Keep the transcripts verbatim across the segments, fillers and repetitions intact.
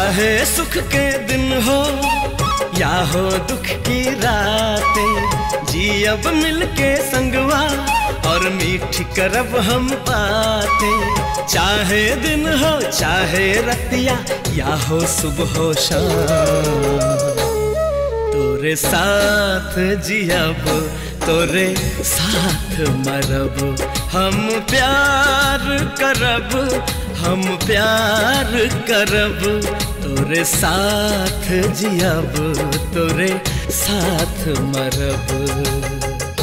चाहे सुख के दिन हो या हो दुख की रातें, जी अब मिलके संगवा और मीठी करब हम बातें। चाहे दिन हो चाहे रतिया या हो सुबह हो शाम, तोरे साथ जियब तोरे साथ मरब, हम प्यार करब हम प्यार करब, तोरे साथ जियब तोरे साथ मरब।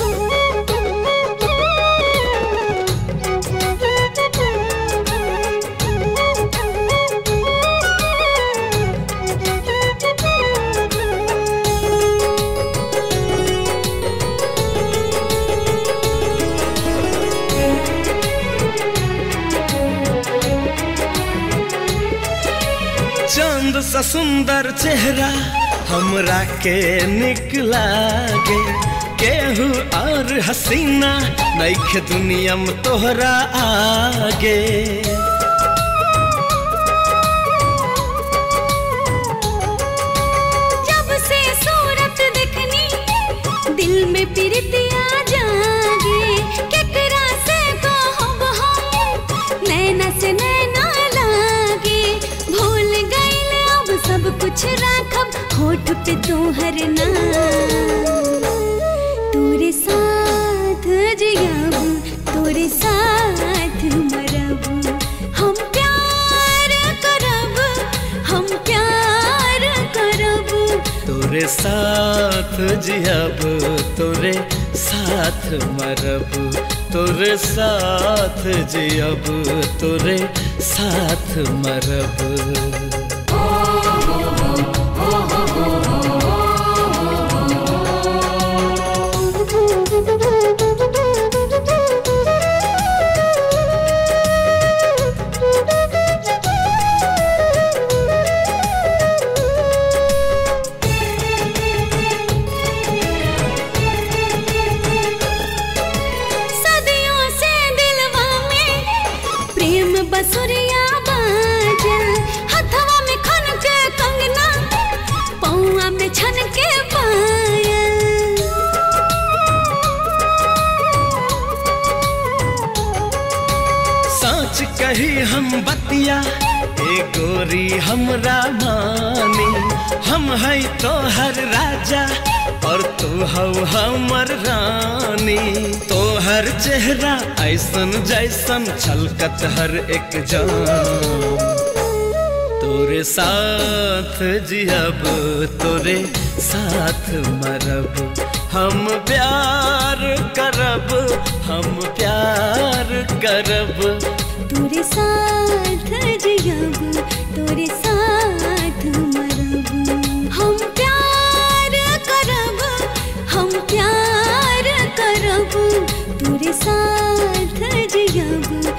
चांद सा सुंदर चेहरा हमरा के निकला गे, केहू और हसीना नइखे दुनिया में तोहरा आगे। जब से सूरत देखनी दिल में प्रीतिया जागे, केकरा से कहब हम नैना से नैना लागे। भूल गइल अब सब कुछ राखब होठ पे तोहर नाम, तोरे साथ जियब तोरे साथ मरब, हम प्यार करब हम प्यार करब, तोरे साथ जियब तोरे साथ मरब, तोरे साथ जियब तोरे साथ मरब। बसुरिया बाजल हथवा में खन के कंगना, पौआ में छन के पायल। सच कही हम बतिया ए गोरी हमरा मानी, हम है तोहर राजा और तू हऊ हमर रानी। तोहर चेहरा ऐसन जैसन छलकत हर एक जान, तोरे साथ जियब तोरे साथ मरब, हम प्यार करब हम प्यार करब, तोरे साथ जियब तोरे साथ मरब, हम प्यार करब हम प्यार करब, तोरे साथ जियब